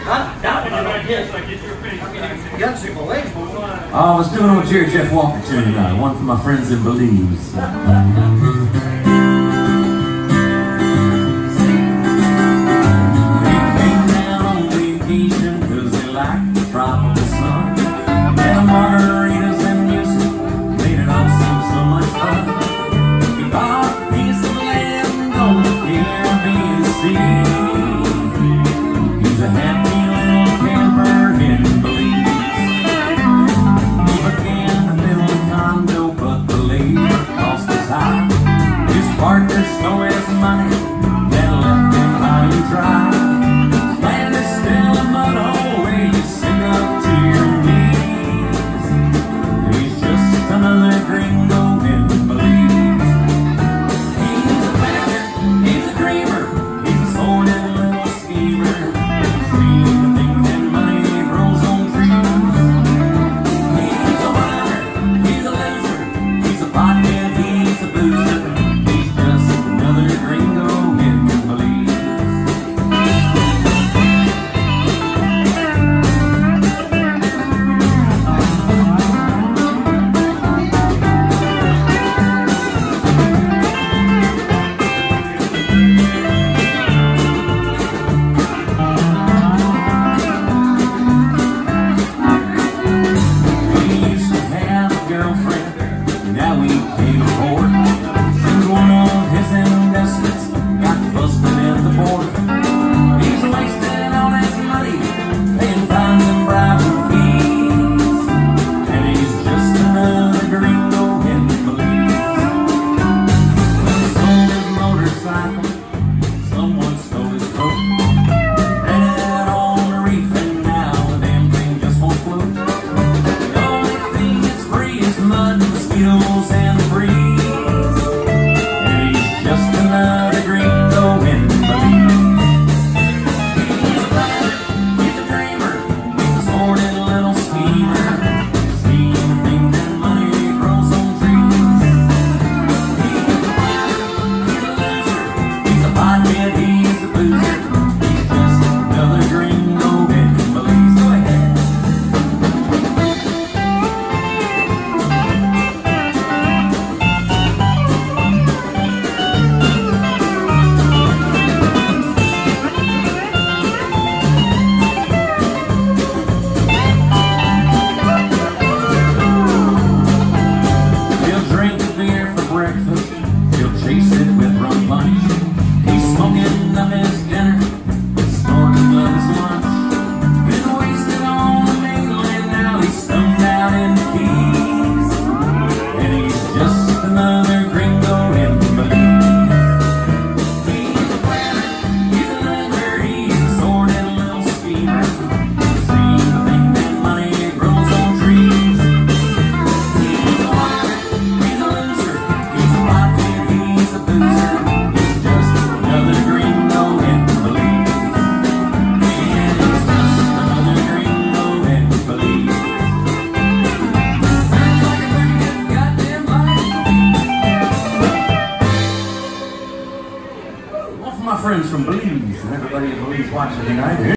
I was doing old Jerry Jeff Walker tune tonight, one for my friends in Belize. Margaritas and music made it all seem so much fun. We bought a piece of land on the Caribbean Sea. He's a happy little camper in Belize. He began to build a condo, but the labor cost was high. His partner stole his money and left him high and dry. Land is still a mud hole where you sink up to your knees. Another gringo in Belize. He's a planner, he's a dreamer, he's a sordid little schemer. Dream of things and money grows on trees. He's a winner, he's a loser, he's a pothead, he's a boozer. He's just another gringo in Belize. Now we can't afford. Since one of his investments got busted at the border. He's wasting all his money, paying fines and bribing fees. And he's just another gringo in Belize. When he sold his motorcycle, someone stole his boat. Ran it out on the reef and now the damn thing just won't float. The only thing that's free is mud, mosquitoes and the breeze. And he's just another gringo in Belize. He's a planner, he's a dreamer, he's a sordid little schemer. Scheme of things and money grows on trees. He's a winner, he's a loser, he's a pothead, he's a boozer. He's just another gringo in Belize. Go ahead. He'll drink beer for breakfast, he'll chase it with rum punch. He's smoking up his dinner, snorting up his lunch. Been wasted on the mainland, now he's stoned out in the Keys. And he's just another gringo in Belize. He's a planner, he's a loser, he's a sordid little schemer. Seen the thing that money grows on trees. He's a winner, he's a loser, he's a pothead, he's a boozer. He's just another gringo in Belize. And he's just another gringo in Belize. Sounds like a pretty good goddamn life. One for my friends from Belize and everybody in Belize watching tonight.